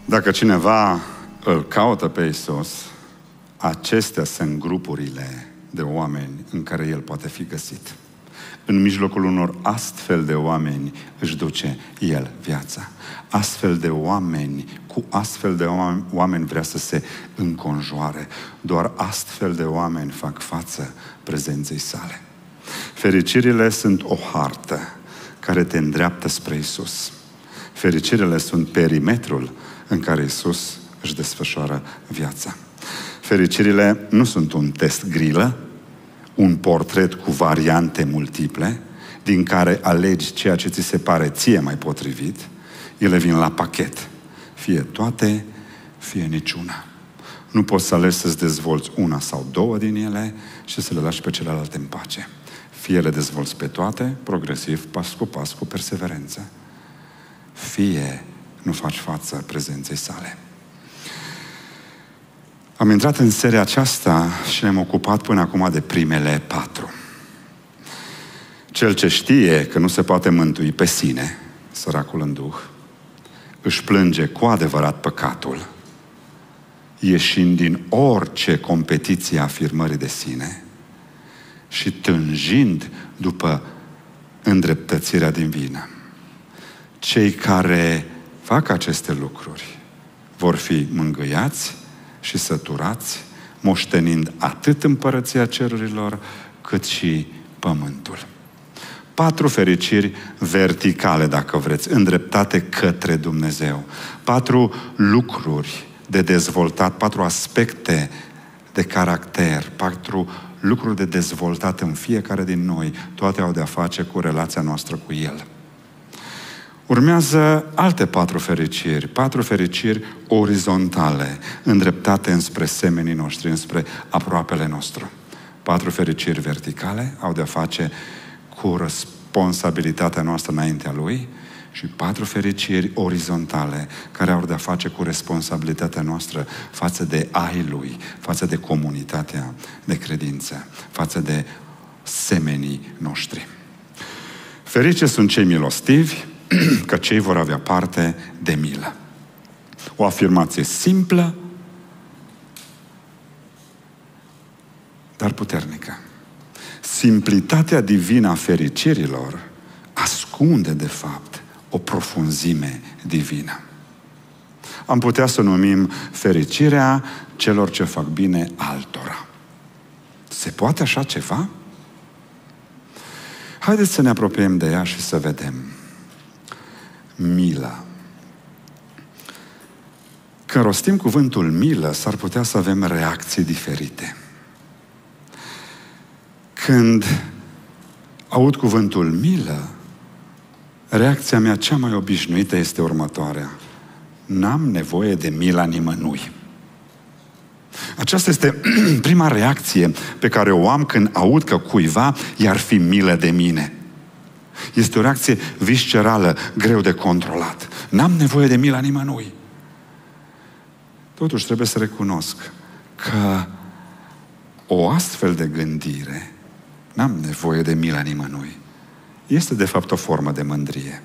Dacă cineva îl caută pe Iisus, acestea sunt grupurile de oameni în care el poate fi găsit. În mijlocul unor astfel de oameni își duce el viața. Astfel de oameni, cu astfel de oameni vrea să se înconjoare. Doar astfel de oameni fac față prezenței sale. Fericirile sunt o hartă care te îndreaptă spre Iisus. Fericirile sunt perimetrul în care Iisus își desfășoară viața. Fericirile nu sunt un test grilă, un portret cu variante multiple, din care alegi ceea ce ți se pare ție mai potrivit. Ele vin la pachet. Fie toate, fie niciuna. Nu poți să alegi să-ți dezvolți una sau două din ele și să le lași pe celelalte în pace. Fie le dezvolți pe toate, progresiv, pas cu pas, cu perseverență. Fie nu faci față prezenței sale. Am intrat în seria aceasta și ne-am ocupat până acum de primele 4. Cel ce știe că nu se poate mântui pe sine, săracul în duh, își plânge cu adevărat păcatul, ieșind din orice competiție a afirmării de sine și tânjind după îndreptățirea din vină. Cei care fac aceste lucruri vor fi mângâiați și săturați, moștenind atât împărăția cerurilor, cât și pământul. 4 fericiri verticale, dacă vreți, îndreptate către Dumnezeu. 4 lucruri de dezvoltat, 4 aspecte de caracter, 4 lucruri de dezvoltat în fiecare din noi. Toate au de-a face cu relația noastră cu El. Urmează alte 4 fericiri, 4 fericiri orizontale, îndreptate înspre semenii noștri, înspre aproapele nostru. 4 fericiri verticale au de-a face cu responsabilitatea noastră înaintea Lui și 4 fericiri orizontale care au de-a face cu responsabilitatea noastră față de ai Lui, față de comunitatea de credință, față de semenii noștri. Ferice sunt cei milostivi, că cei vor avea parte de milă. O afirmație simplă, dar puternică. Simplitatea divină a fericirilor ascunde, de fapt, o profunzime divină. Am putea să numim fericirea celor ce fac bine altora. Se poate așa ceva? Haideți să ne apropiem de ea și să vedem. Milă. Când rostim cuvântul milă, s-ar putea să avem reacții diferite. Când aud cuvântul milă, reacția mea cea mai obișnuită este următoarea. N-am nevoie de mila nimănui. Aceasta este prima reacție pe care o am când aud că cuiva i-ar fi milă de mine. Este o reacție viscerală, greu de controlat. N-am nevoie de mila nimănui. Totuși trebuie să recunosc că o astfel de gândire, n-am nevoie de mila nimănui, este de fapt o formă de mândrie.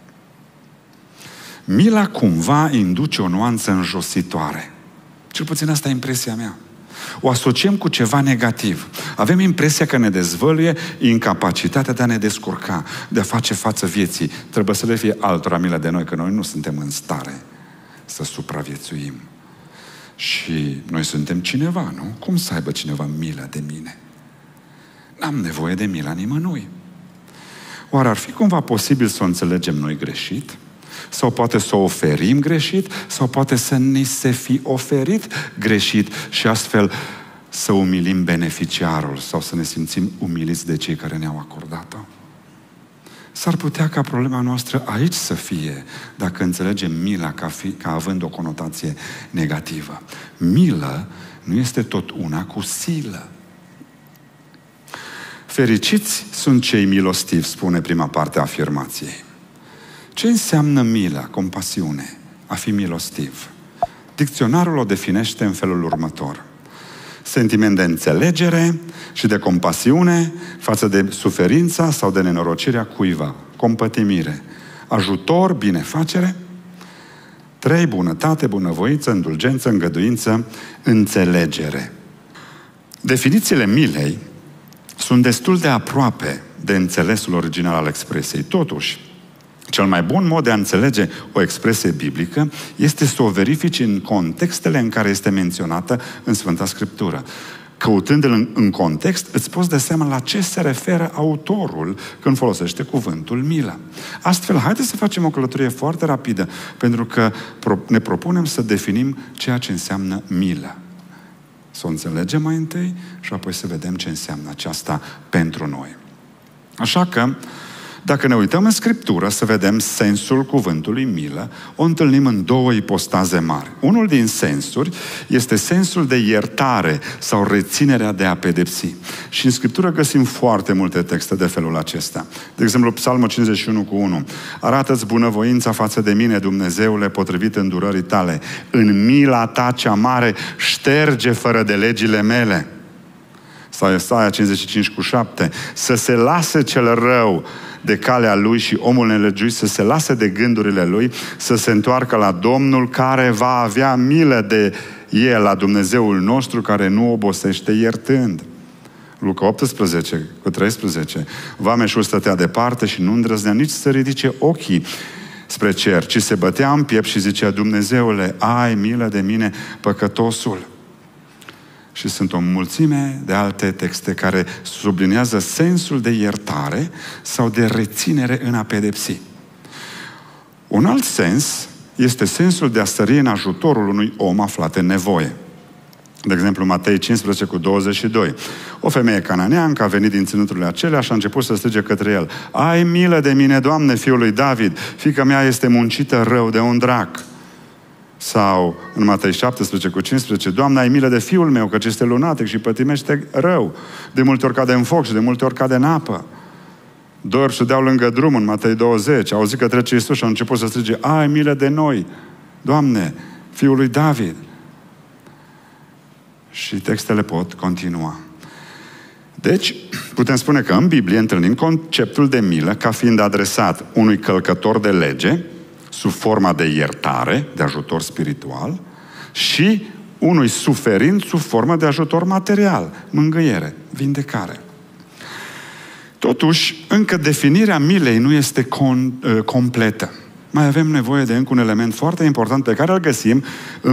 Mila cumva induce o nuanță înjositoare. Cel puțin asta e impresia mea. O asociem cu ceva negativ. Avem impresia că ne dezvăluie incapacitatea de a ne descurca, de a face față vieții. Trebuie să le fie altora milă de noi, că noi nu suntem în stare să supraviețuim. Și noi suntem cineva, nu? Cum să aibă cineva milă de mine? N-am nevoie de mila nimănui. Oare ar fi cumva posibil să o înțelegem noi greșit? Sau poate să o oferim greșit? Sau poate să ni se fi oferit greșit și astfel să umilim beneficiarul sau să ne simțim umiliți de cei care ne-au acordat-o? S-ar putea ca problema noastră aici să fie, dacă înțelegem mila ca având o conotație negativă. Milă nu este tot una cu silă. Fericiți sunt cei milostivi, spune prima parte a afirmației. Ce înseamnă milă, compasiune, a fi milostiv? Dicționarul o definește în felul următor. Sentiment de înțelegere și de compasiune față de suferința sau de nenorocirea cuiva. Compătimire. Ajutor, binefacere. 3. Bunătate, bunăvoință, indulgență, îngăduință, înțelegere. Definițiile milei sunt destul de aproape de înțelesul original al expresiei. Totuși, cel mai bun mod de a înțelege o expresie biblică este să o verifici în contextele în care este menționată în Sfânta Scriptură. Căutându-l în context, îți poți da seama la ce se referă autorul când folosește cuvântul milă. Astfel, haideți să facem o călătorie foarte rapidă, pentru că ne propunem să definim ceea ce înseamnă milă. Să o înțelegem mai întâi și apoi să vedem ce înseamnă aceasta pentru noi. Așa că, dacă ne uităm în Scriptură să vedem sensul cuvântului milă, o întâlnim în două ipostaze mari. Unul din sensuri este sensul de iertare sau reținerea de a pedepsi. Și în Scriptură găsim foarte multe texte de felul acesta. De exemplu, Psalmul 51:1. Arată-ți bunăvoința față de mine, Dumnezeule, potrivit îndurării tale. În mila ta cea mare șterge fără de legile mele. Sau Isaia 55:7. Să se lase cel rău de calea lui și omul nelegiuit să se lase de gândurile lui, să se întoarcă la Domnul care va avea milă de el, la Dumnezeul nostru care nu obosește iertând. Luca 18:13. Vameșul stătea departe și nu îndrăznea nici să ridice ochii spre cer, ci se bătea în piept și zicea: Dumnezeule, ai milă de mine, păcătosul. Și sunt o mulțime de alte texte care subliniază sensul de iertare sau de reținere în a pedepsi. Un alt sens este sensul de a sări în ajutorul unui om aflat în nevoie. De exemplu, Matei 15:22. O femeie cananeancă a venit din ținuturile acelea și a început să strige către el: Ai milă de mine, Doamne, fiul lui David, fiica mea este muncită rău de un drac. Sau în Matei 17:15, Doamne, ai milă de fiul meu, căci este lunatic și pătimește rău. De multe ori cade în foc și de multe ori cade în apă. Doi ori sudeau lângă drum în Matei 20. Au auzit că trece Iisus și au început să strige: ai milă de noi, Doamne, fiul lui David. Și textele pot continua. Deci, putem spune că în Biblie întâlnim conceptul de milă ca fiind adresat unui călcător de lege, sub forma de iertare, de ajutor spiritual, și unui suferind sub formă de ajutor material, mângâiere, vindecare. Totuși, încă definirea milei nu este completă. Mai avem nevoie de încă un element foarte important pe care îl găsim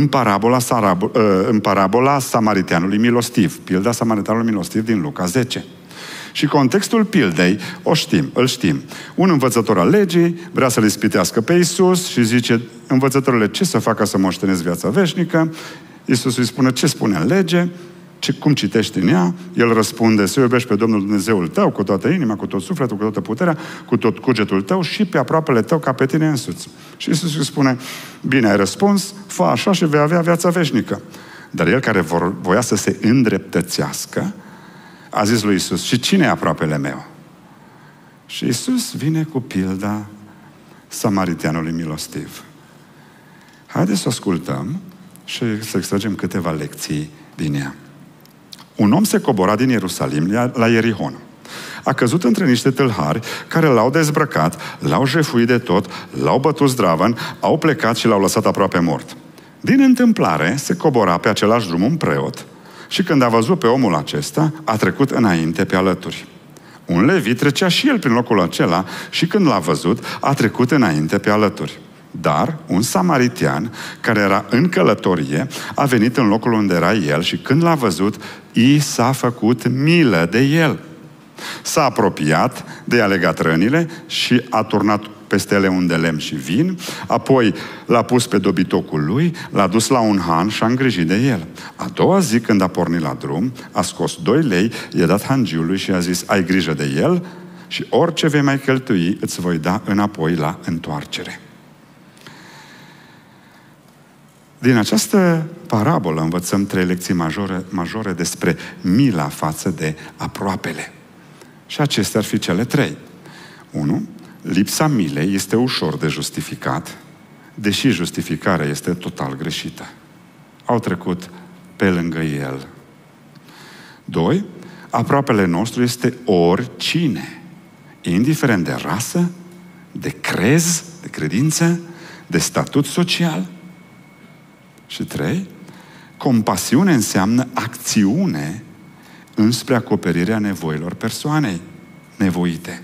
în parabola Samariteanului milostiv, pilda Samaritanului milostiv din Luca 10. Și contextul pildei îl știm. Un învățător al legii vrea să-l ispitească pe Iisus și zice: învățătorule, ce să fac ca să moștenesc viața veșnică? Iisus îi spune: ce spune în lege? Cum citești în ea? El răspunde: să iubești pe Domnul Dumnezeul tău cu toată inima, cu tot sufletul, cu toată puterea, cu tot cugetul tău și pe aproapele tău ca pe tine însuți. Și Iisus îi spune: bine ai răspuns, fă așa și vei avea viața veșnică. Dar el, care voia să se îndreptățească, a zis lui Iisus: și cine e aproapele meu? Și Iisus vine cu pilda Samariteanului milostiv. Haideți să ascultăm și să extragem câteva lecții din ea. Un om se cobora din Ierusalim la Ierihon. A căzut între niște tâlhari care l-au dezbrăcat, l-au jefuit de tot, l-au bătut zdravăn, au plecat și l-au lăsat aproape mort. Din întâmplare se cobora pe același drum un preot și când a văzut pe omul acesta, a trecut înainte pe alături. Un levit trecea și el prin locul acela și când l-a văzut, a trecut înainte pe alături. Dar un samaritean, care era în călătorie, a venit în locul unde era el și când l-a văzut, i s-a făcut milă de el. S-a apropiat, de a legat rănile și a turnat peste ele un de lemn și vin, apoi l-a pus pe dobitocul lui, l-a dus la un han și a îngrijit de el. A doua zi, când a pornit la drum, a scos 2 lei, i-a dat hangiului și a zis: ai grijă de el și orice vei mai cheltui îți voi da înapoi la întoarcere. Din această parabolă învățăm 3 lecții majore despre mila față de aproapele. Și acestea ar fi cele 3. 1. Lipsa milei este ușor de justificat, deși justificarea este total greșită. Au trecut pe lângă el. 2. Aproapele nostru este oricine, indiferent de rasă, de crez, de credință, de statut social, Și 3, compasiune înseamnă acțiune înspre acoperirea nevoilor persoanei nevoite.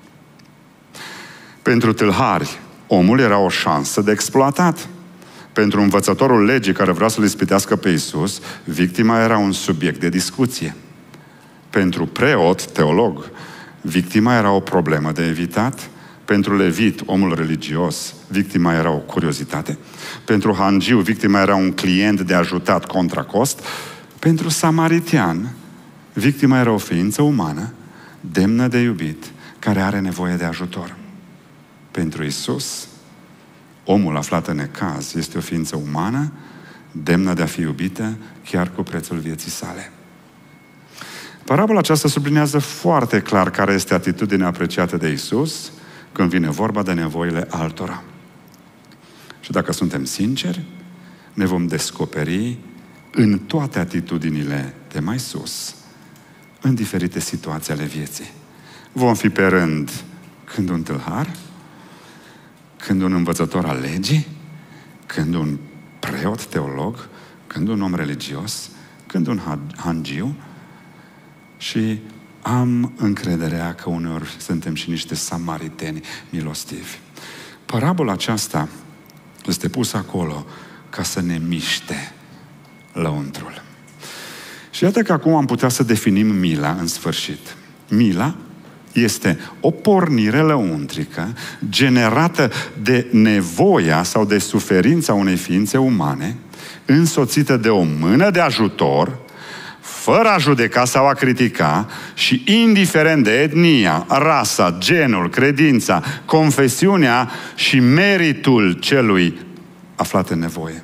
Pentru tâlhari, omul era o șansă de exploatat. Pentru învățătorul legii care vrea să-L ispitească pe Iisus, victima era un subiect de discuție. Pentru preot, teolog, victima era o problemă de evitat. Pentru levit, omul religios, victima era o curiozitate. Pentru hangiu, victima era un client de ajutat contra cost. Pentru samaritean, victima era o ființă umană, demnă de iubit, care are nevoie de ajutor. Pentru Iisus, omul aflat în necaz este o ființă umană, demnă de a fi iubită, chiar cu prețul vieții sale. Parabola aceasta sublinează foarte clar care este atitudinea apreciată de Iisus când vine vorba de nevoile altora. Și dacă suntem sinceri, ne vom descoperi în toate atitudinile de mai sus, în diferite situații ale vieții. Vom fi pe rând când un tâlhar, când un învățător al legii, când un preot teolog, când un om religios, când un hangiu. Și am încrederea că uneori suntem și niște samariteni milostivi. Parabola aceasta este pusă acolo ca să ne miște lăuntrul. Și iată că acum am putea să definim mila în sfârșit. Mila este o pornire lăuntrică generată de nevoia sau de suferința unei ființe umane, însoțită de o mână de ajutor, fără a judeca sau a critica și indiferent de etnia, rasa, genul, credința, confesiunea și meritul celui aflat în nevoie.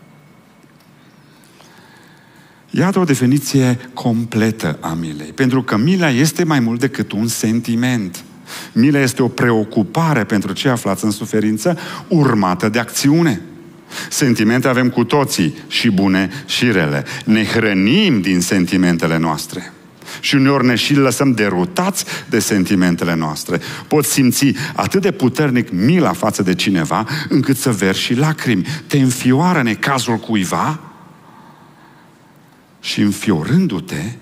Iată o definiție completă a milei. Pentru că mila este mai mult decât un sentiment. Mila este o preocupare pentru cei aflați în suferință, urmată de acțiune. Sentimente avem cu toții, și bune și rele. Ne hrănim din sentimentele noastre. Și uneori ne și lăsăm derutați de sentimentele noastre. Poți simți atât de puternic mila față de cineva, încât să verși și lacrimi. Te înfioară necazul cuiva și înfiorându-te,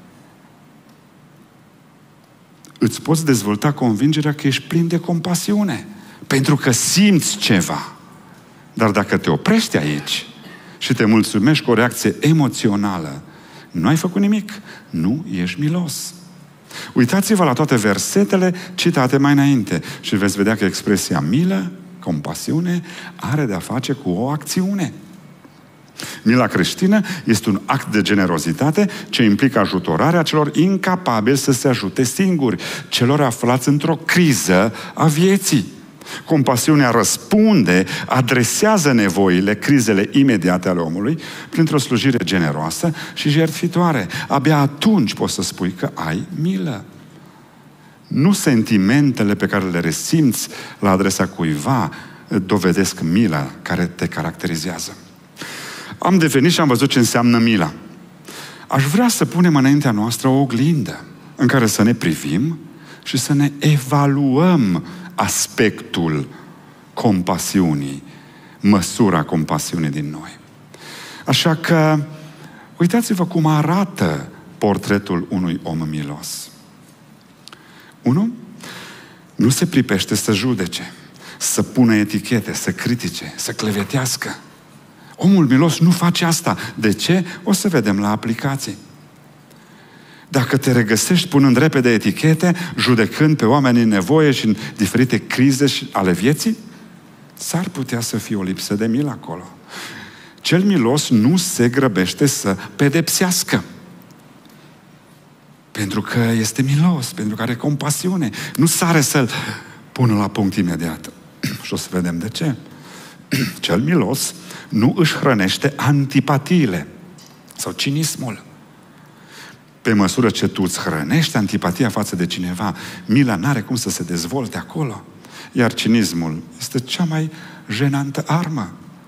îți poți dezvolta convingerea că ești plin de compasiune. Pentru că simți ceva. Dar dacă te oprești aici și te mulțumești cu o reacție emoțională, nu ai făcut nimic. Nu ești milos. Uitați-vă la toate versetele citate mai înainte și veți vedea că expresia milă, compasiune, are de-a face cu o acțiune. Mila creștină este un act de generozitate ce implică ajutorarea celor incapabili să se ajute singuri, celor aflați într-o criză a vieții. Compasiunea răspunde, adresează nevoile, crizele imediate ale omului printr-o slujire generoasă și jertfitoare. Abia atunci poți să spui că ai milă. Nu sentimentele pe care le resimți la adresa cuiva dovedesc mila care te caracterizează. Am devenit și am văzut ce înseamnă mila. Aș vrea să punem înaintea noastră o oglindă în care să ne privim și să ne evaluăm aspectul compasiunii, măsura compasiunii din noi. Așa că, uitați-vă cum arată portretul unui om milos. 1. Nu se pripește să judece, să pună etichete, să critique, să clevetească. Omul milos nu face asta. De ce? O să vedem la aplicații. Dacă te regăsești punând repede etichete, judecând pe oameni în nevoie și în diferite crize ale vieții, s-ar putea să fie o lipsă de milă acolo. Cel milos nu se grăbește să pedepsească. Pentru că este milos, pentru că are compasiune. Nu sare să-l pună la punct imediat. Și o să vedem de ce. Cel milos nu își hrănește antipatiile sau cinismul. Pe măsură ce tu îți hrănești antipatia față de cineva, mila n-are cum să se dezvolte acolo. Iar cinismul este cea mai jenantă armă.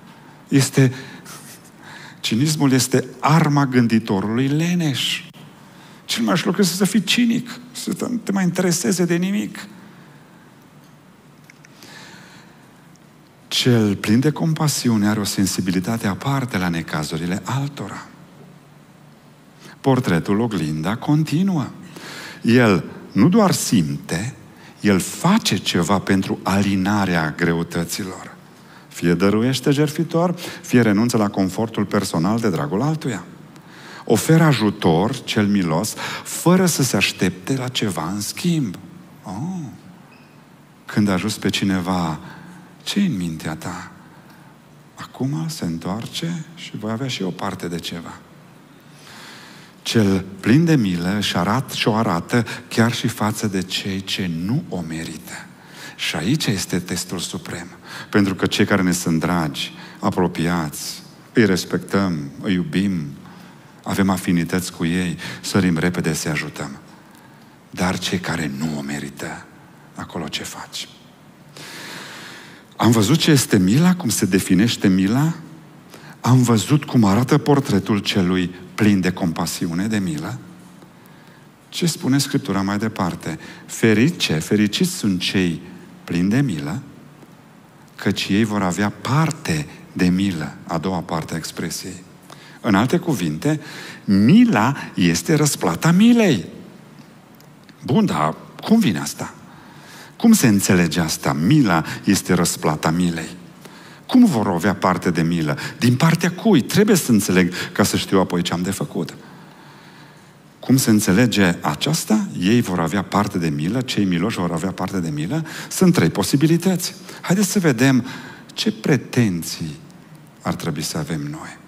Cinismul este arma gânditorului leneș. Cel mai lucru este să fii cinic, să nu te mai intereseze de nimic. Cel plin de compasiune are o sensibilitate aparte la necazurile altora. Portretul, oglinda, continuă. El nu doar simte, el face ceva pentru alinarea greutăților. Fie dăruiește jertfitor, fie renunță la confortul personal de dragul altuia. Oferă ajutor, cel milos, fără să se aștepte la ceva în schimb. Când ajuți pe cineva, ce-i în mintea ta? Acum se întoarce și voi avea și eu parte de ceva. Cel plin de milă și o arată chiar și față de cei ce nu o merită. Și aici este testul suprem. Pentru că cei care ne sunt dragi, apropiați, îi respectăm, îi iubim, avem afinități cu ei, sărim repede să-i ajutăm. Dar cei care nu o merită, acolo ce faci? Am văzut ce este mila, cum se definește mila. Am văzut cum arată portretul celui plin de compasiune, de milă. Ce spune Scriptura mai departe? Fericiți sunt cei plini de milă, căci ei vor avea parte de milă. A doua parte a expresiei. În alte cuvinte, mila este răsplata milei. Bun, dar cum vine asta? Cum se înțelege asta? Mila este răsplata milei. Cum vor avea parte de milă? Din partea cui? Trebuie să înțeleg ca să știu apoi ce am de făcut. Cum se înțelege aceasta? Ei vor avea parte de milă, cei miloși vor avea parte de milă. Sunt 3 posibilități. Haideți să vedem ce pretenții ar trebui să avem noi.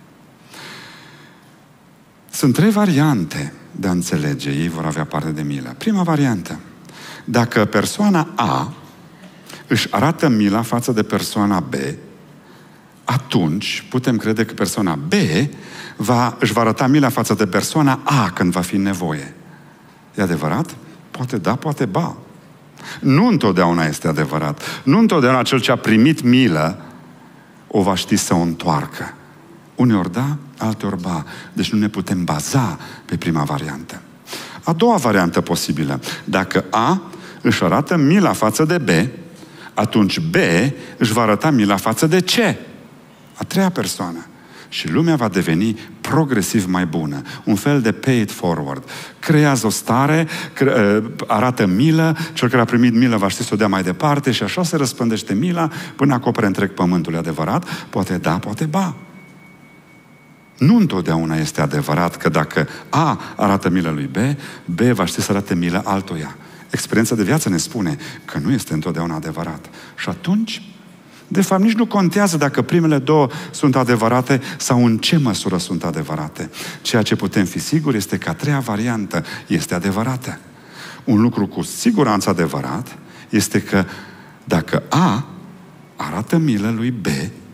Sunt 3 variante de a înțelege. Ei vor avea parte de milă. Prima variantă. Dacă persoana A își arată mila față de persoana B, atunci putem crede că persoana B își va arăta mila față de persoana A când va fi nevoie. E adevărat? Poate da, poate ba. Nu întotdeauna este adevărat. Nu întotdeauna cel ce a primit milă o va ști să o întoarcă. Uneori da, alteori ba. Deci nu ne putem baza pe prima variantă. A doua variantă posibilă. Dacă A își arată mila față de B, atunci B își va arăta mila față de C, a treia persoană. Și lumea va deveni progresiv mai bună. Un fel de pay it forward. Creează o stare, arată milă, cel care a primit milă va ști să o dea mai departe și așa se răspândește mila până acopere întreg pământul. E adevărat? Poate da, poate ba. Nu întotdeauna este adevărat că dacă A arată milă lui B, B va ști să arate milă altuia. Experiența de viață ne spune că nu este întotdeauna adevărat. Și atunci, de fapt, nici nu contează dacă primele 2 sunt adevărate sau în ce măsură sunt adevărate. Ceea ce putem fi siguri este că a treia variantă este adevărată. Un lucru cu siguranță adevărat este că dacă A arată milă lui B,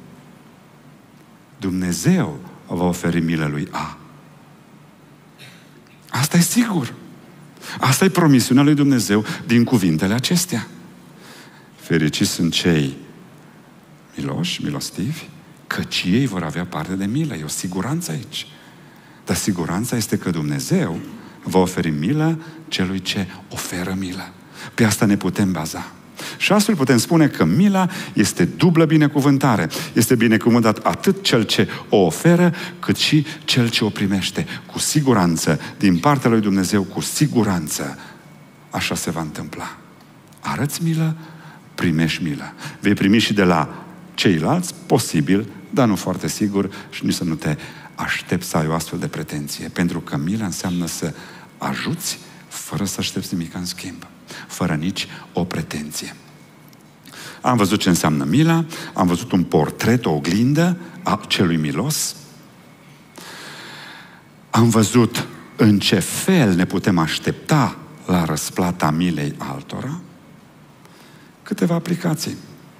Dumnezeu va oferi milă lui A. Asta e sigur. Asta e promisiunea lui Dumnezeu din cuvintele acestea. Fericiți sunt cei miloși, milostivi, căci ei vor avea parte de milă. E o siguranță aici. Dar siguranța este că Dumnezeu va oferi milă celui ce oferă milă. Pe asta ne putem baza. Și astfel putem spune că mila este dublă binecuvântare. Este binecuvântat atât cel ce o oferă, cât și cel ce o primește. Cu siguranță, din partea lui Dumnezeu, cu siguranță, așa se va întâmpla. Arăți milă, primești milă. Vei primi și de la ceilalți, posibil, dar nu foarte sigur, și nici să nu te aștepți să ai o astfel de pretenție. Pentru că mila înseamnă să ajuți fără să aștepți nimic în schimb. Fără nici o pretenție. Am văzut ce înseamnă mila, am văzut un portret, o oglindă a celui milos. Am văzut în ce fel ne putem aștepta la răsplata milei altora. Câteva aplicații.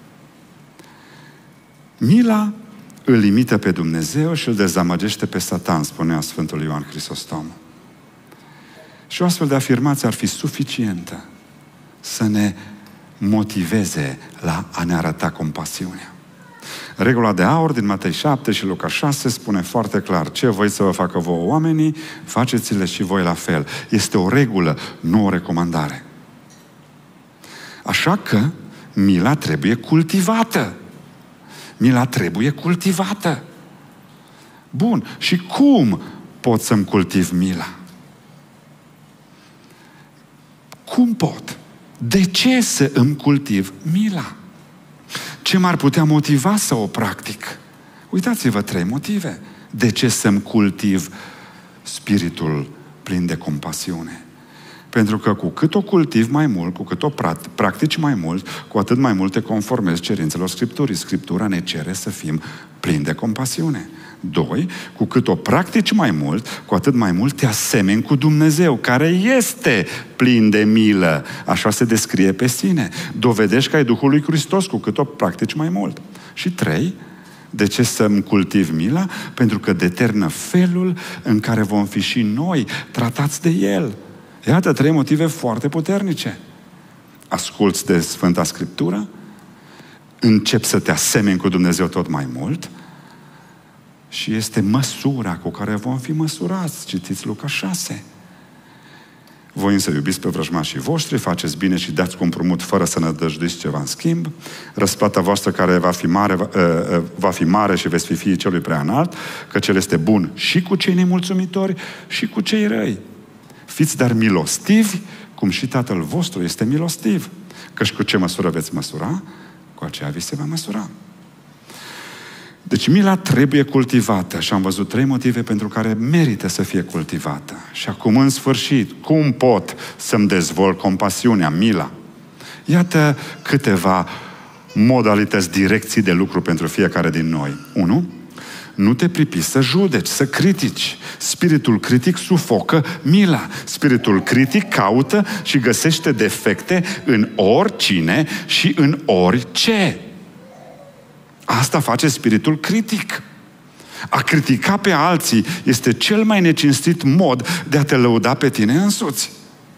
Mila îl imită pe Dumnezeu și îl dezamăgește pe Satan, spunea Sfântul Ioan Hristostom. Și o astfel de afirmație ar fi suficientă să ne motiveze la a ne arăta compasiunea. Regula de aur din Matei 7 și Luca 6 spune foarte clar: ce voi să vă facă vouă oamenii, faceți-le și voi la fel. Este o regulă, nu o recomandare. Așa că mila trebuie cultivată. Mila trebuie cultivată. Bun. Și cum pot să-mi cultiv mila? Cum pot? De ce să îmi cultiv mila? Ce m-ar putea motiva să o practic? Uitați-vă 3 motive. De ce să-mi cultiv spiritul plin de compasiune? Pentru că cu cât o cultiv mai mult, cu cât o practici mai mult, cu atât mai mult te conformezi cerințelor Scripturii. Scriptura ne cere să fim plini de compasiune. 2. Cu cât o practici mai mult, cu atât mai mult te asemeni cu Dumnezeu, care este plin de milă. Așa se descrie pe sine. Dovedești că ai Duhul lui Hristos cu cât o practici mai mult. Și 3. De ce să-mi cultiv mila? Pentru că determină felul în care vom fi și noi tratați de El. Iată 3 motive foarte puternice. Asculți de Sfânta Scriptură, începi să te asemeni cu Dumnezeu tot mai mult și este măsura cu care vom fi măsurați. Citiți Luca 6. Voi însă iubiți pe vrăjmașii voștri, faceți bine și dați cu împrumut fără să nădăjduiți ceva în schimb. Răsplata voastră care va fi mare și veți fi fiii celui prea înalt, că cel este bun și cu cei nemulțumitori și cu cei răi. Fiți dar milostivi, cum și Tatăl vostru este milostiv. Căci cu ce măsură veți măsura, cu aceea vi se va măsura. Deci mila trebuie cultivată și am văzut 3 motive pentru care merită să fie cultivată. Și acum, în sfârșit, cum pot să-mi dezvolt compasiunea, mila? Iată câteva modalități, direcții de lucru pentru fiecare din noi. 1. Nu te pripi să judeci, să critici. Spiritul critic sufocă mila. Spiritul critic caută și găsește defecte în oricine și în orice. Asta face spiritul critic. A critica pe alții este cel mai necinstit mod de a te lăuda pe tine însuți.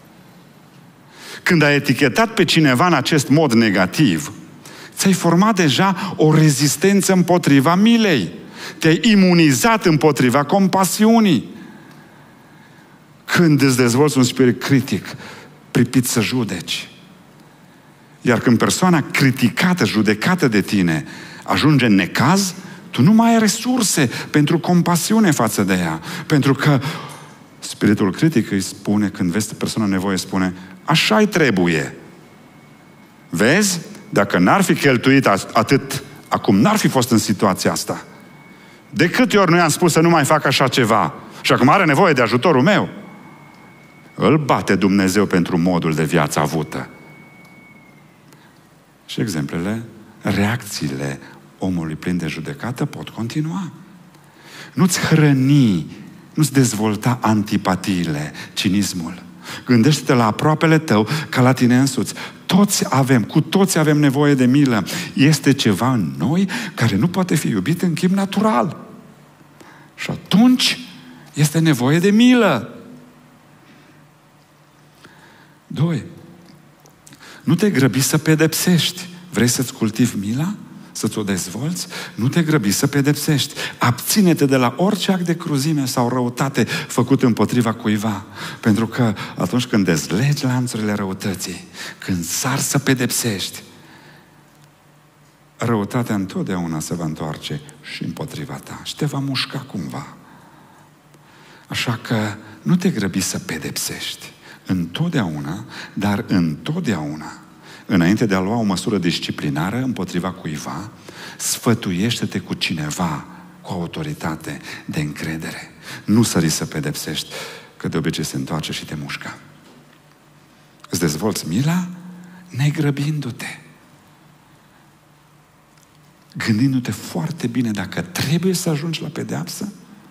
Când ai etichetat pe cineva în acest mod negativ, ți-ai format deja o rezistență împotriva milei. Te-ai imunizat împotriva compasiunii. Când îți dezvolți un spirit critic, pripit să judeci. Iar când persoana criticată, judecată de tine, ajunge în necaz, tu nu mai ai resurse pentru compasiune față de ea. Pentru că spiritul critic îi spune, când vezi persoana nevoie, spune, așa-i trebuie. Vezi? Dacă n-ar fi cheltuit atât, acum n-ar fi fost în situația asta. De câte ori nu i-am spus să nu mai fac așa ceva? Și acum are nevoie de ajutorul meu. Îl bate Dumnezeu pentru modul de viață avută. Și exemplele, reacțiile omului plin de judecată pot continua. Nu-ți hrăni, nu-ți dezvolta antipatiile, cinismul. Gândește-te la aproapele tău ca la tine însuți. Cu toți avem nevoie de milă. Este ceva în noi care nu poate fi iubit în chip natural. Și atunci este nevoie de milă. 2. Nu te grăbi să pedepsești. Vrei să-ți cultivi mila? Să-ți o dezvolți? Nu te grăbi să pedepsești. Abține-te de la orice act de cruzime sau răutate făcut împotriva cuiva. Pentru că atunci când dezlegi lanțurile răutății, când sari să pedepsești, răutatea întotdeauna se va întoarce și împotriva ta și te va mușca cumva. Așa că nu te grăbi să pedepsești. Întotdeauna, dar întotdeauna, înainte de a lua o măsură disciplinară împotriva cuiva, sfătuiește-te cu cineva cu autoritate de încredere. Nu sări să pedepsești, că de obicei se întoarce și te mușcă. Îți dezvolți mila negrăbindu-te. Gândindu-te foarte bine dacă trebuie să ajungi la pedeapsă.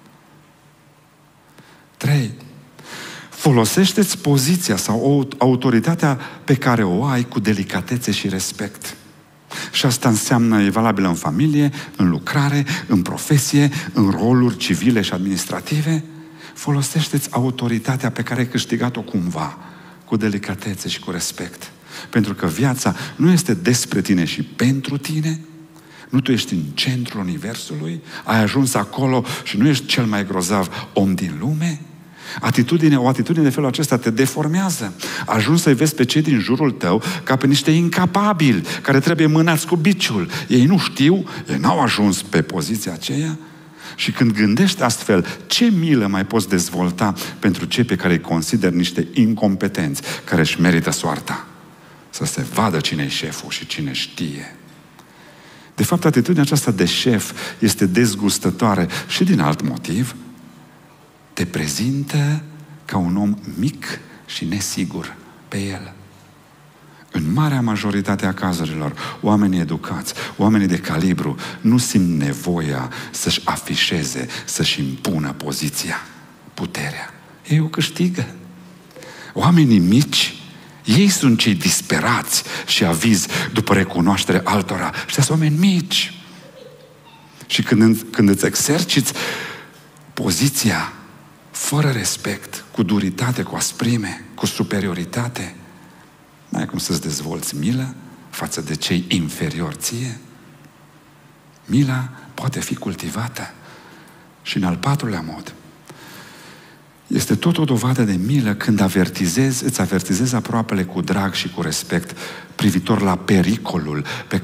3. Folosește-ți poziția sau autoritatea pe care o ai cu delicatețe și respect. Și asta înseamnă, e valabilă în familie, în lucrare, în profesie, în roluri civile și administrative. Folosește-ți autoritatea pe care ai câștigat-o cumva, cu delicatețe și cu respect. Pentru că viața nu este despre tine și pentru tine. Nu tu ești în centrul universului, ai ajuns acolo și nu ești cel mai grozav om din lume. O atitudine de felul acesta te deformează. Ajungi să-i vezi pe cei din jurul tău ca pe niște incapabili care trebuie mânați cu biciul. Ei nu știu, ei n-au ajuns pe poziția aceea. Și când gândești astfel, ce milă mai poți dezvolta pentru cei pe care îi consideri niște incompetenți, care își merită soarta? Să se vadă cine e șeful și cine știe. De fapt, atitudinea aceasta de șef este dezgustătoare și din alt motiv. Te prezintă ca un om mic și nesigur pe el. În marea majoritate a cazurilor, oamenii educați, oamenii de calibru, nu simt nevoia să-și afișeze, să-și impună poziția, puterea. Ei o câștigă. Oamenii mici, ei sunt cei disperați și avizi după recunoaștere altora. Și sunt oameni mici. Și când îți exerciți poziția fără respect, cu duritate, cu asprime, cu superioritate, n-ai cum să-ți dezvolți milă față de cei inferiori ție. Mila poate fi cultivată. Și în al patrulea mod, este tot o dovadă de milă când îți avertizezi aproapele cu drag și cu respect privitor la pericolul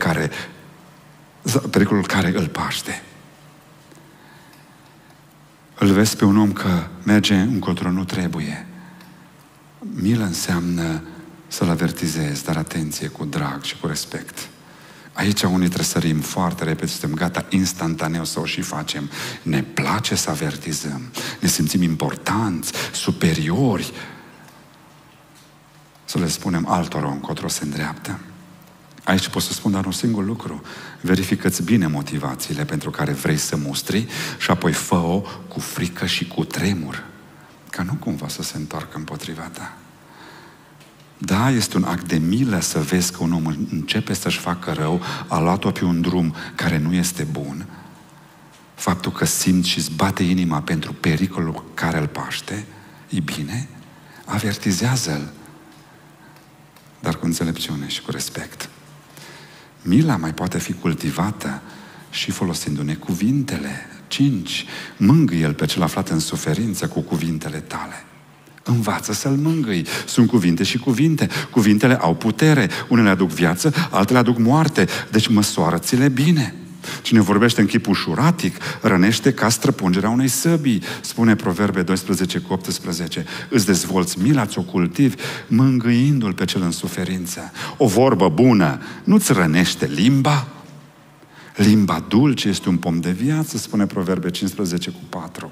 care îl paște. Îl vezi pe un om că merge încotro nu trebuie. Milă înseamnă să-l avertizezi, dar atenție, cu drag și cu respect. Aici unii trebuie să sărim foarte repede, suntem gata instantaneu să o și facem. Ne place să avertizăm, ne simțim importanți, superiori. Să le spunem altora încotro se îndreaptă. Aici pot să spun doar un singur lucru. Verifică-ți bine motivațiile pentru care vrei să mustri și apoi fă-o cu frică și cu tremur, ca nu cumva să se întoarcă împotriva ta. Da, este un act de milă să vezi că un om începe să-și facă rău, a luat-o pe un drum care nu este bun. Faptul că simți și îți bate inima pentru pericolul care îl paște, e bine, avertizează-l, dar cu înțelepciune și cu respect. Mila mai poate fi cultivată și folosindu-ne cuvintele. 5. Mângâie-l pe cel aflat în suferință cu cuvintele tale. Învață să-l mângâi. Sunt cuvinte și cuvinte. Cuvintele au putere. Unele aduc viață, altele aduc moarte. Deci măsoară-ți-le bine. Cine vorbește în chip ușuratic, rănește ca străpungerea unei săbii. Spune Proverbe 12:18. Îți dezvolți mila, ți-o cultivi, mângâindu-l pe cel în suferință. O vorbă bună nu-ți rănește limba? Limba dulce este un pom de viață, spune Proverbe 15:4.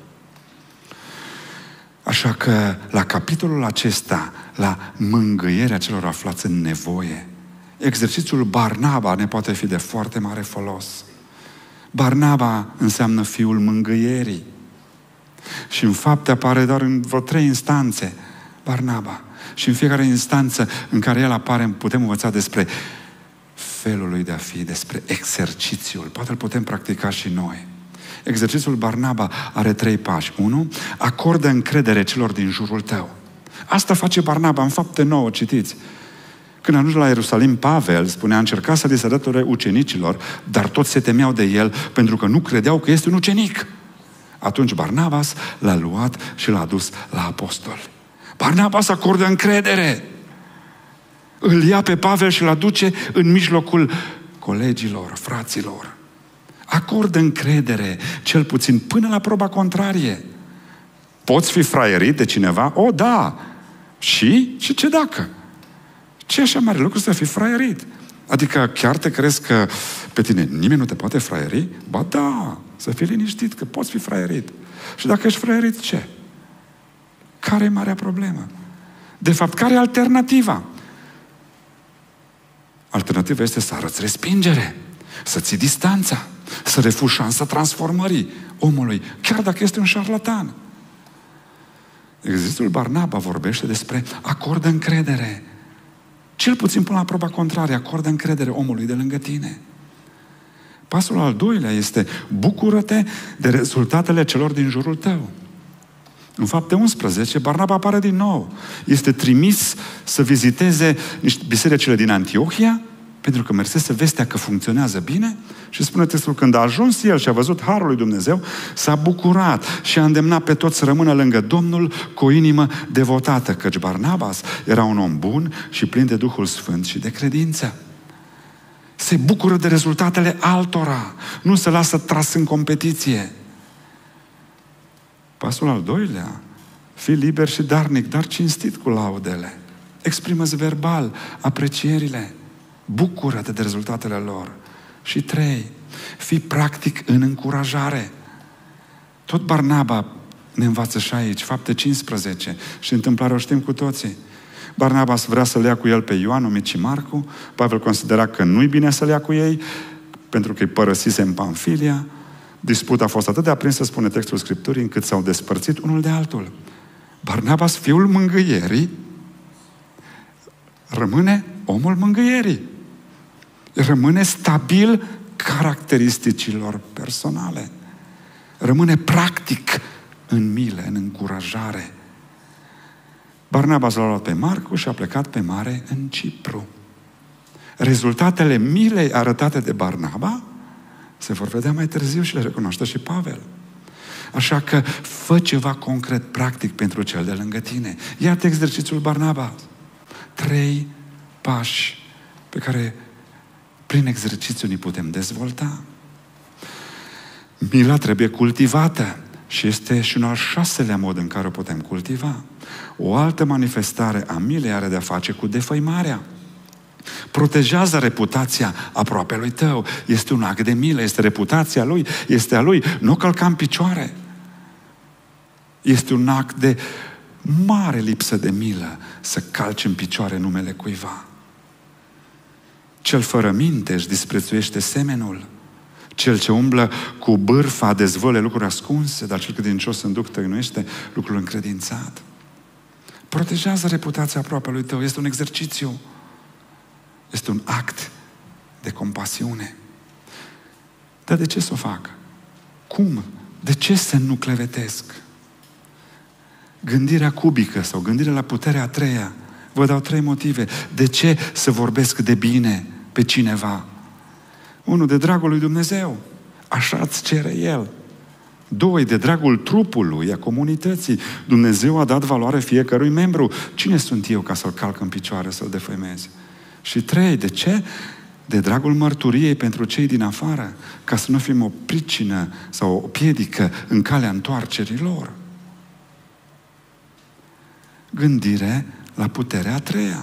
Așa că la capitolul acesta, la mângâierea celor aflați în nevoie, exercițiul Barnaba ne poate fi de foarte mare folos. Barnaba înseamnă fiul mângâierii. Și în fapte apare doar în vreo 3 instanțe Barnaba. Și în fiecare instanță în care el apare putem învăța despre felul lui de a fi, despre exercițiul. Poate îl putem practica și noi. Exercițiul Barnaba are 3 pași. 1. Acordă încredere celor din jurul tău. Asta face Barnaba în Fapte 9, citiți. Când ajunge la Ierusalim, Pavel spunea, încerca să li se alăture ucenicilor, dar toți se temeau de el pentru că nu credeau că este un ucenic. Atunci Barnabas l-a luat și l-a dus la apostoli. Barnabas acordă încredere. Îl ia pe Pavel și l aduce în mijlocul colegilor, fraților. Acordă încredere, cel puțin până la proba contrarie. Poți fi fraierit de cineva? O, da! Și ce dacă? Ce așa mare lucru să fii fraierit? Adică chiar te crezi că pe tine nimeni nu te poate fraieri? Ba da, să fii liniștit că poți fi fraierit. Și dacă ești fraierit, ce? Care e marea problemă? De fapt, care e alternativa? Alternativa este să arăți respingere, să ții distanța, să refuzi șansa transformării omului, chiar dacă este un șarlatan. Exercițiul Barnaba vorbește despre acordă încredere. Cel puțin până la proba contrarie, acordă încredere omului de lângă tine. Pasul al doilea este bucură-te de rezultatele celor din jurul tău. În Fapte 11, Barnaba apare din nou. Este trimis să viziteze bisericile din Antiohia Pentru că mersese vestea că funcționează bine și spune textul, când a ajuns el și a văzut harul lui Dumnezeu, s-a bucurat și a îndemnat pe toți să rămână lângă Domnul cu o inimă devotată, căci Barnabas era un om bun și plin de Duhul Sfânt și de credință. Se bucură de rezultatele altora, nu se lasă tras în competiție. Pasul al doilea, fii liber și darnic, dar cinstit cu laudele. Exprimă-ți verbal aprecierile. Bucură-te de rezultatele lor. Și 3, fii practic în încurajare. Tot Barnaba ne învață și aici, Fapte 15, și întâmplarea o știm cu toții. Barnaba vrea să-l ia cu el pe Ioan, numit și Marcu. Pavel considera că nu-i bine să-l ia cu ei, pentru că îi părăsise în Pamfilia. Disputa a fost atât de aprinsă, spune textul Scripturii, încât s-au despărțit unul de altul. Barnaba, fiul mângâierii, rămâne omul mângâierii. Rămâne stabil caracteristicilor personale. Rămâne practic în milă, în încurajare. Barnaba l-a luat pe Marcu și a plecat pe mare în Cipru. Rezultatele milei arătate de Barnaba se vor vedea mai târziu și le recunoaște și Pavel. Așa că fă ceva concret, practic pentru cel de lângă tine. Iată exercițiul Barnaba. 3 pași pe care prin exercițiu ne putem dezvolta. Mila trebuie cultivată și este și un al 6-lea mod în care o putem cultiva. O altă manifestare a milei are de-a face cu defăimarea. Protejează reputația aproapelui tău. Este un act de milă, este reputația lui, este a lui. Nu călca în picioare. Este un act de mare lipsă de milă să calci în picioare numele cuiva. Cel fără minte își disprețuiește semenul. Cel ce umblă cu bârfa dezvăluie lucruri ascunse, dar cel credincios în duh tăinuiește lucrul încredințat. Protejează reputația aproapelui tău. Este un exercițiu. Este un act de compasiune. Dar de ce să o fac? Cum? De ce să nu clevetesc? Gândirea cubică sau gândirea la puterea a treia. Vă dau 3 motive. De ce să vorbesc de bine pe cineva? 1, de dragul lui Dumnezeu. Așa îți cere El. 2, de dragul trupului, a comunității. Dumnezeu a dat valoare fiecărui membru. Cine sunt eu ca să-l calc în picioare, să-l defăimez? Și 3, de ce? De dragul mărturiei pentru cei din afară, ca să nu fim o pricină sau o piedică în calea întoarcerii lor. Gândire la puterea a treia.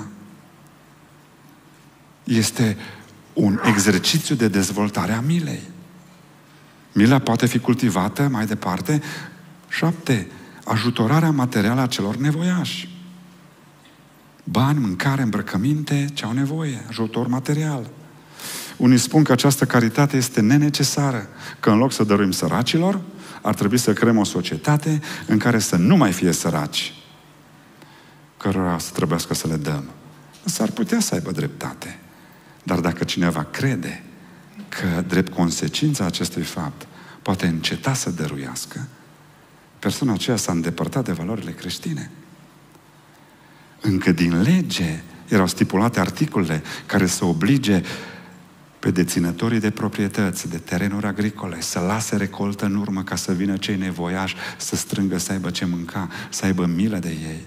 Este un exercițiu de dezvoltare a milei. Mila poate fi cultivată mai departe. 7. Ajutorarea materială a celor nevoiași. Bani, mâncare, îmbrăcăminte, ce au nevoie, ajutor material. Unii spun că această caritate este nenecesară, că în loc să dăruim săracilor, ar trebui să creăm o societate în care să nu mai fie săraci, cărora să trebuiască să le dăm. S-ar putea să aibă dreptate. Dar dacă cineva crede că, drept consecința acestui fapt, poate înceta să dăruiască, persoana aceea s-a îndepărtat de valorile creștine. Încă din lege erau stipulate articole care să oblige pe deținătorii de proprietăți, de terenuri agricole, să lase recoltă în urmă ca să vină cei nevoiași, să strângă, să aibă ce mânca, să aibă milă de ei.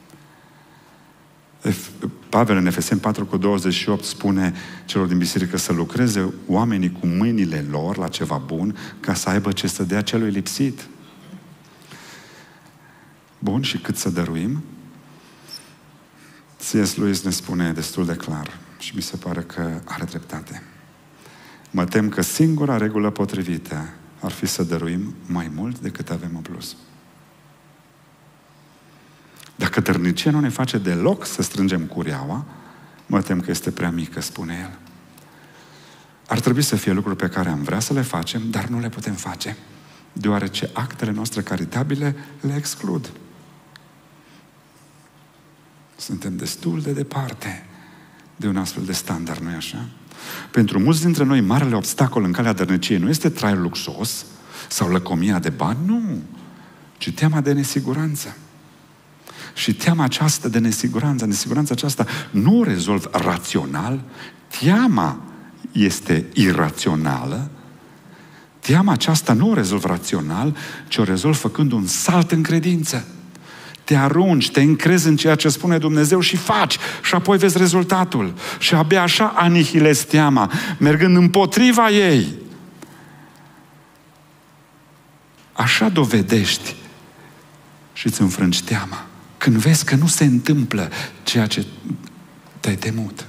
Pavel în Efeseni 4:28 spune celor din biserică să lucreze oamenii cu mâinile lor la ceva bun, ca să aibă ce să dea celui lipsit. Bun, și cât să dăruim? C.S. Lewis ne spune destul de clar și mi se pare că are dreptate. Mă tem că singura regulă potrivită ar fi să dăruim mai mult decât avem în plus. Dacă dărnicia nu ne face deloc să strângem cureaua, mă tem că este prea mică, spune el. Ar trebui să fie lucruri pe care am vrea să le facem, dar nu le putem face, deoarece actele noastre caritabile le exclud. Suntem destul de departe de un astfel de standard, nu-i așa? Pentru mulți dintre noi, marele obstacol în calea dărniciei nu este traiul luxos sau lăcomia de bani, nu, ci teama de nesiguranță. Și teama aceasta de nesiguranță, nesiguranța aceasta nu o rezolv rațional, teama este irațională, teama aceasta nu o rezolv rațional, ci o rezolv făcând un salt în credință. Te arunci, te încrezi în ceea ce spune Dumnezeu și faci. Și apoi vezi rezultatul. Și abia așa anihilezi teama, mergând împotriva ei. Așa dovedești și îți înfrângi teama. Când vezi că nu se întâmplă ceea ce te-ai temut.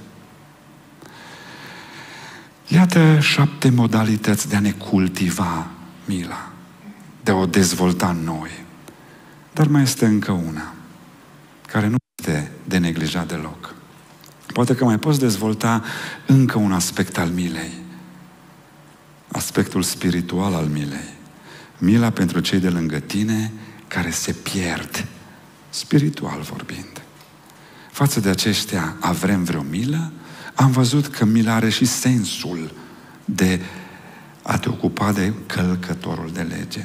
Iată 7 modalități de a ne cultiva mila, de a o dezvolta în noi. Dar mai este încă una, care nu este de neglijat deloc. Poate că mai poți dezvolta încă un aspect al milei. Aspectul spiritual al milei. Mila pentru cei de lângă tine care se pierd, spiritual vorbind. Față de aceștia avem vreo milă? Am văzut că mila are și sensul de a te ocupa de călcătorul de lege.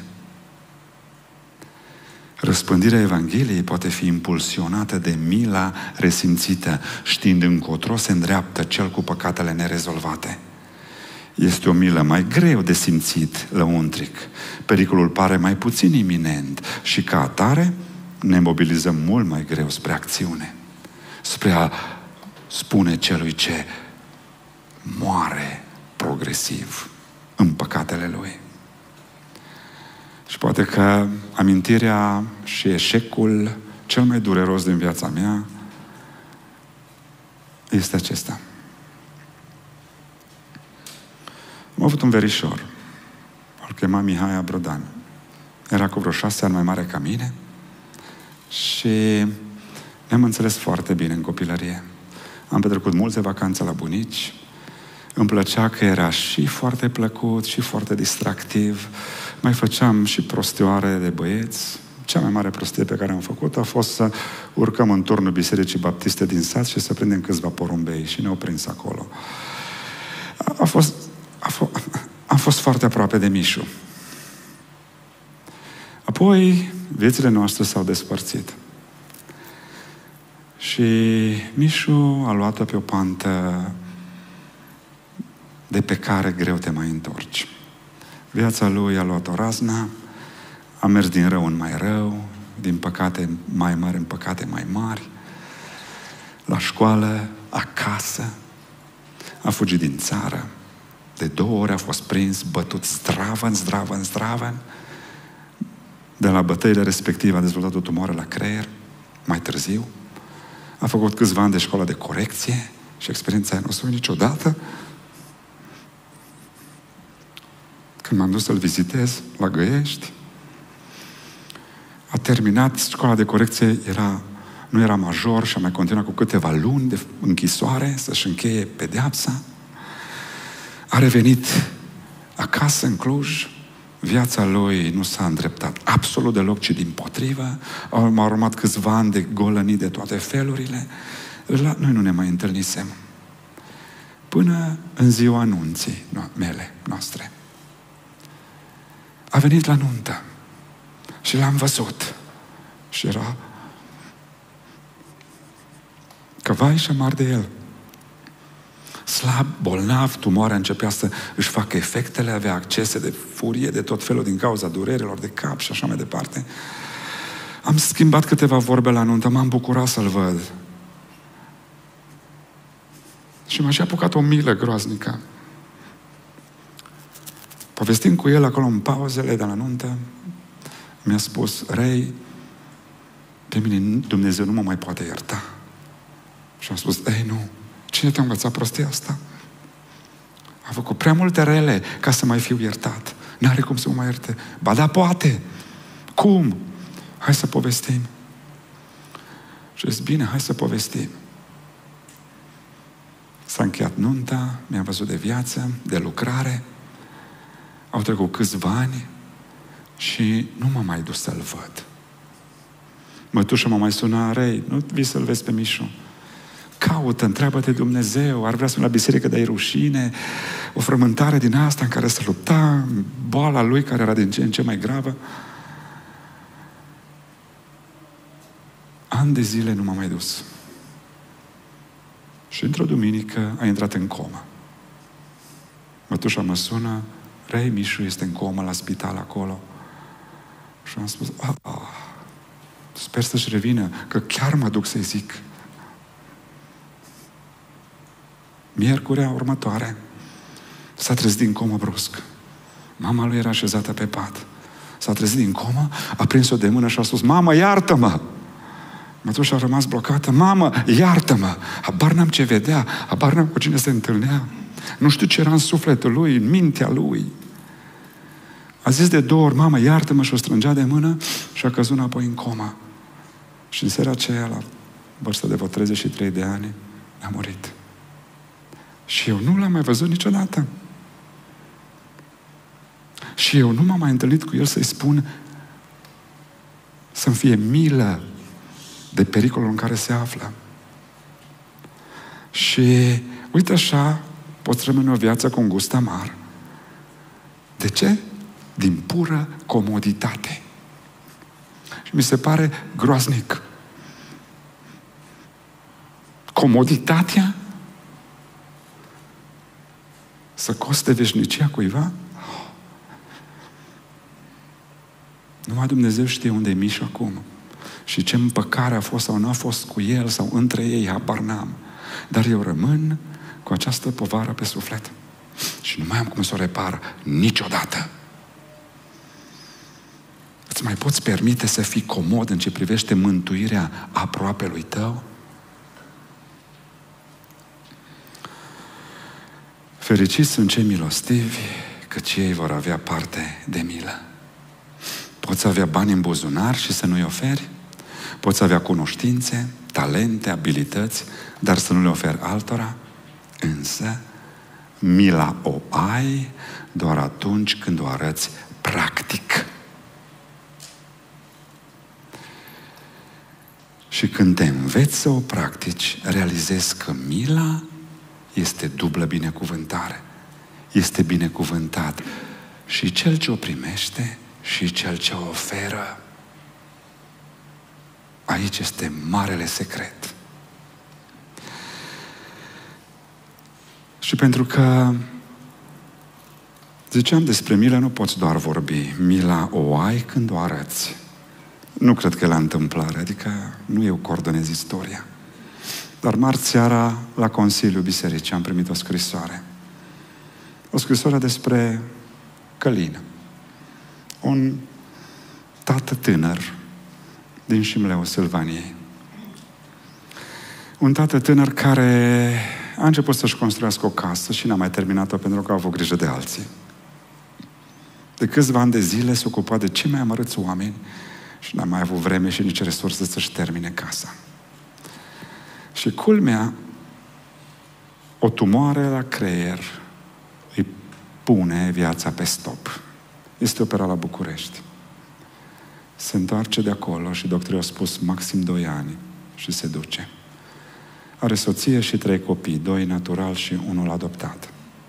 Răspândirea Evangheliei poate fi impulsionată de mila resimțită, știind încotro se îndreaptă cel cu păcatele nerezolvate. Este o milă mai greu de simțit lăuntric. Pericolul pare mai puțin iminent și ca atare ne mobilizăm mult mai greu spre acțiune. Spre a spune celui ce moare progresiv în păcatele lui. Și poate că amintirea și eșecul cel mai dureros din viața mea este acesta. Am avut un verișor. Îl chema Mihai Abrodan. Era cu vreo 6 ani mai mare ca mine și ne-am înțeles foarte bine în copilărie. Am petrecut multe vacanțe la bunici. Îmi plăcea că era și foarte plăcut și foarte distractiv. Mai făceam și prostioare de băieți. Cea mai mare prostie pe care am făcut a fost să urcăm în turnul Bisericii Baptiste din sat și să prindem câțiva porumbei și ne-au prins acolo. Am fost foarte aproape de Mișu. Apoi, viețile noastre s-au despărțit. Și Mișu a luat-o pe o pantă de pe care greu te mai întorci. Viața lui a luat o razna, a mers din rău în mai rău, din păcate mai mari în păcate mai mari, la școală, acasă, a fugit din țară, de 2 ori a fost prins, bătut zdravăn. De la bătăile respective a dezvoltat o tumoare la creier, mai târziu. A făcut câțiva ani de școală de corecție și experiența aia nu o să uit niciodată. Când m-am dus să-l vizitez la Găiești, a terminat școala de corecție, nu era major și a mai continuat cu câteva luni de închisoare să-și încheie pedeapsa. A revenit acasă în Cluj, viața lui nu s-a îndreptat absolut deloc, ci dimpotrivă. M-au urmat câțiva ani de golănii de toate felurile. Noi nu ne mai întâlnisem. Până în ziua anunții noastre. A venit la nuntă și l-am văzut. Și era căvai și amar de el. Slab, bolnav, tumoarea începea să își facă efectele, avea accese de furie, de tot felul din cauza durerilor de cap și așa mai departe. Am schimbat câteva vorbe la nuntă, m-am bucurat să-l văd. Și m-a și apucat o milă groaznică. Povestim cu el acolo în pauzele de la nuntă, mi-a spus: Rei, pe mine Dumnezeu nu mă mai poate ierta. Și am spus: ei, nu. Cine te-a învățat prostia asta? A făcut prea multe rele ca să mai fiu iertat. N-are cum să mă mai ierte. Ba da, poate. Cum? Hai să povestim. Și zic: bine, hai să povestim. S-a încheiat nunta, mi-am văzut de viață, de lucrare. Au trecut câțiva ani și nu m-am mai dus să-l văd. Mătușa mă mai suna: Rei, nu vii să-l vezi pe Mișu? Caută, întreabă-te Dumnezeu, ar vrea să la biserică, dar e rușine, o frământare din asta în care se lupta, boala lui care era din ce în ce mai gravă. ani de zile nu m-a mai dus. Și într-o duminică a intrat în comă. Mătușa mă sună, Ray, Mișu este în comă la spital acolo. Și am spus, sper să-și revină, că chiar mă duc să-i zic. Miercurea următoare s-a trezit din comă brusc. Mama lui era așezată pe pat. S-a trezit din comă, a prins-o de mână și a spus, mamă, iartă-mă! Mătușa a rămas blocată, mamă, iartă-mă! Habar n-am ce vedea, habar n-am cu cine se întâlnea. Nu știu ce era în sufletul lui, în mintea lui. A zis de 2 ori, mamă, iartă-mă, și o strângea de mână și a căzut înapoi în coma. Și în seara aceea, la vârstă de vreo 33 de ani, a murit. Și eu nu l-am mai văzut niciodată. Și eu nu m-am mai întâlnit cu el să-i spun să-mi fie milă de pericolul în care se află. Și uite așa, poți rămâne o viață cu un gust amar. De ce? Din pură comoditate. Și mi se pare groaznic. Comoditatea să coste veșnicia cuiva? Numai Dumnezeu știe unde e Mișu acum. Și ce împăcare a fost sau nu a fost cu el sau între ei, habar n-am. Dar eu rămân cu această povară pe suflet. Și nu mai am cum să o repar niciodată. Îți mai poți permite să fii comod în ce privește mântuirea aproapelui tău? Fericiți sunt cei milostivi, căci ei vor avea parte de milă. Poți avea bani în buzunar și să nu-i oferi? Poți avea cunoștințe, talente, abilități, dar să nu le oferi altora? Însă, mila o ai doar atunci când o arăți practic. Și când te înveți să o practici, realizezi că mila este dublă binecuvântare. Este binecuvântat și cel ce o primește și cel ce o oferă. Aici este marele secret. Și pentru că ziceam despre milă, nu poți doar vorbi. Mila o ai când o arăți. Nu cred că e la întâmplare, adică nu eu coordonez istoria. Dar marți seara, la Consiliul Bisericii, am primit o scrisoare. O scrisoare despre Călin. Un tată tânăr din Șimleu, Silvaniei. Un tată tânăr care a început să-și construiască o casă și n-a mai terminat-o pentru că a avut grijă de alții. De câțiva ani de zile se ocupa de cei mai amărâți oameni și n-a mai avut vreme și nici resurse să-și termine casa. Și culmea, o tumoare la creier îi pune viața pe stop. Este operat la București. Se întoarce de acolo și doctorii au spus maxim 2 ani și se duce. Are soție și 3 copii, 2 natural și 1 adoptat.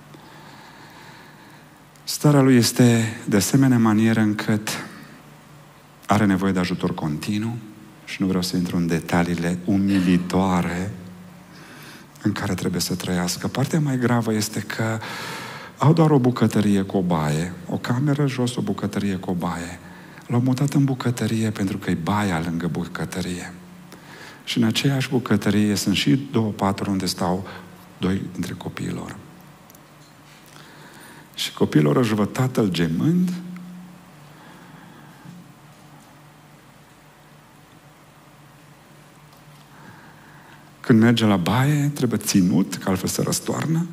Starea lui este de asemenea manieră încât are nevoie de ajutor continuu și nu vreau să intru în detaliile umilitoare în care trebuie să trăiască. Partea mai gravă este că au doar o bucătărie cu o baie, o cameră jos, o bucătărie cu o baie. L-au mutat în bucătărie pentru că e baia lângă bucătărie. Și în aceeași bucătărie sunt și 2 paturi unde stau 2 dintre copiilor. Și copiilor își văd tatăl gemând când merge la baie, trebuie ținut, că altfel se răstoarnă.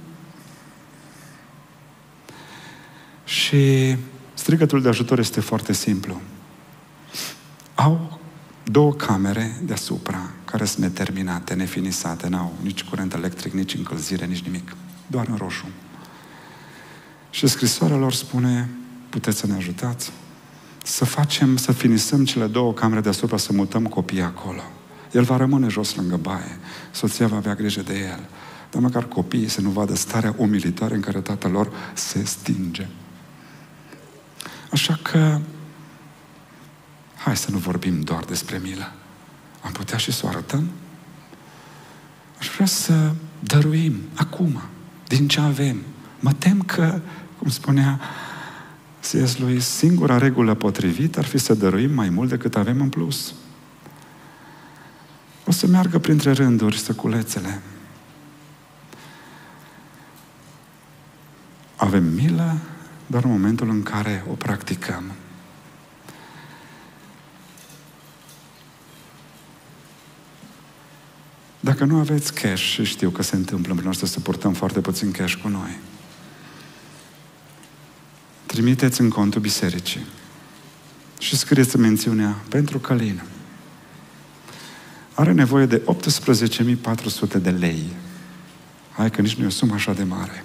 Și strigătul de ajutor este foarte simplu. Au 2 camere deasupra, care sunt neterminate, nefinisate, n-au nici curent electric, nici încălzire, nici nimic. Doar în roșu. Și scrisoarea lor spune, puteți să ne ajutați? Să finisăm cele 2 camere deasupra, să mutăm copiii acolo. El va rămâne jos lângă baie. Soția va avea grijă de el. Dar măcar copiii să nu vadă starea umilitoare în care tatăl lor se stinge. Așa că hai să nu vorbim doar despre milă. Am putea și să o arătăm? Aș vrea să dăruim acum, din ce avem. Mă tem că, cum spunea C.S. Lewis, singura regulă potrivită ar fi să dăruim mai mult decât avem în plus. O să meargă printre rânduri săculețele. Avem milă doar în momentul în care o practicăm. Dacă nu aveți cash, și știu că se întâmplă în noastră să purtăm foarte puțin cash cu noi, trimiteți în contul bisericii și scrieți mențiunea pentru Călin. Are nevoie de 18.400 de lei. Hai că nici nu e o sumă așa de mare.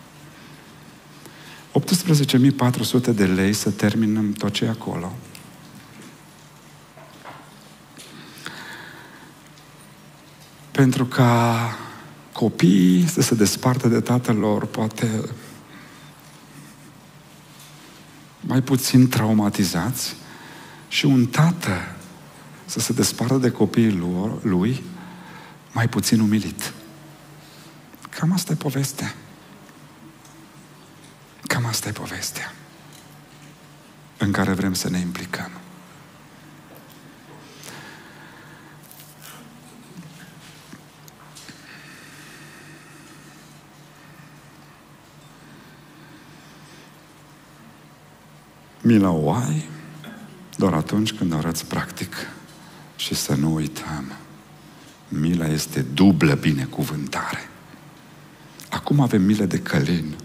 18.400 de lei să terminăm tot ce e acolo. Pentru ca copiii să se despartă de tatăl lor, poate mai puțin traumatizați, și un tată să se despartă de copiii lui mai puțin umilit. Cam asta e povestea. Cam asta e povestea în care vrem să ne implicăm. Mila o ai doar atunci când arăți practic. Și să nu uităm, mila este dublă binecuvântare. Acum avem milă de Călin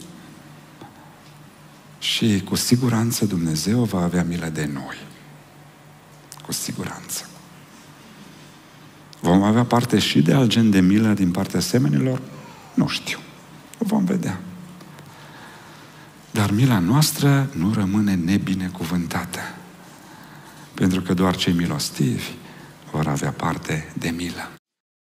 și cu siguranță Dumnezeu va avea milă de noi. Cu siguranță. Vom avea parte și de alt gen de milă din partea semenilor? Nu știu. O vom vedea. Dar mila noastră nu rămâne nebinecuvântată. Pentru că doar cei milostivi vor avea parte de milă.